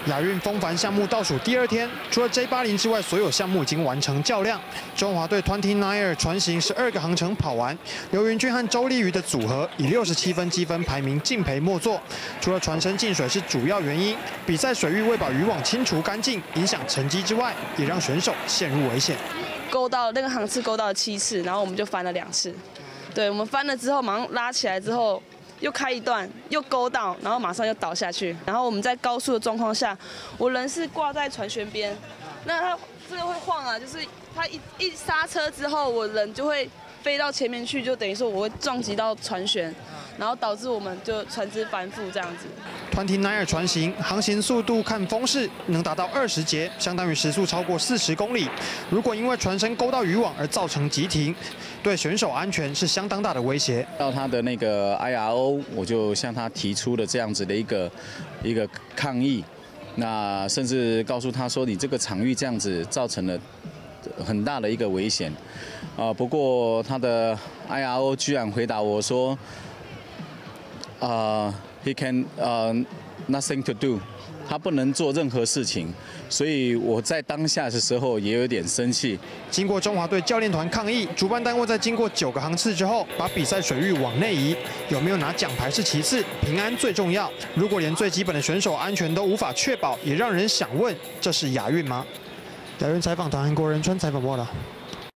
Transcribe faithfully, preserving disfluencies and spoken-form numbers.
亚运风帆项目倒数第二天，除了 J 八零之外，所有项目已经完成较量。中华队 twenty-niner 船型十二个航程跑完，刘云俊和周丽瑜的组合以六十七分积分排名敬陪末座。除了船身进水是主要原因，比赛水域未把渔网清除干净，影响成绩之外，也让选手陷入危险。 勾到那个航次勾到了七次，然后我们就翻了两次。对，我们翻了之后，马上拉起来之后。 又开一段，又勾到，然后马上又倒下去。然后我们在高速的状况下，我人是挂在船舷边，那它这个会晃啊，就是它一一刹车之后，我人就会飞到前面去，就等于说我会撞击到船舷，然后导致我们就船只翻覆这样子。 twenty-niner 船型航行速度看风势能达到二十节，相当于时速超过四十公里。如果因为船身勾到渔网而造成急停， 对选手安全是相当大的威胁。 到他的那个 I R O， 我就向他提出了这样子的一个一个抗议，那甚至告诉他说，你这个场域这样子造成了很大的一个危险。啊、呃，不过他的 I R O 居然回答我说，啊、呃、，he can 呃、uh, nothing to do。 他不能做任何事情，所以我在当下的时候也有点生气。 经过中华队教练团抗议，主办单位在经过九个航次之后，把比赛水域往内移。有没有拿奖牌是其次，平安最重要。如果连最基本的选手安全都无法确保，也让人想问：这是亚运吗？亚运采访团韩国仁川采访报道。